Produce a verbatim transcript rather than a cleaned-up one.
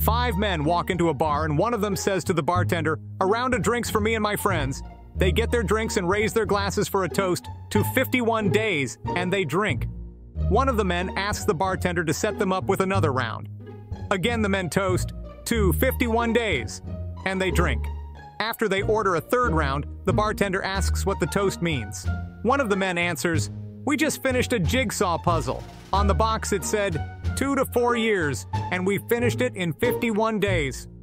Five men walk into a bar and one of them says to the bartender, "A round of drinks for me and my friends." They get their drinks and raise their glasses for a toast to fifty-one days, and they drink. One of the men asks the bartender to set them up with another round. Again, the men toast to fifty-one days, and they drink. After they order a third round, the bartender asks what the toast means. One of the men answers, "We just finished a jigsaw puzzle. On the box it said, two to four years, and we finished it in fifty-one days."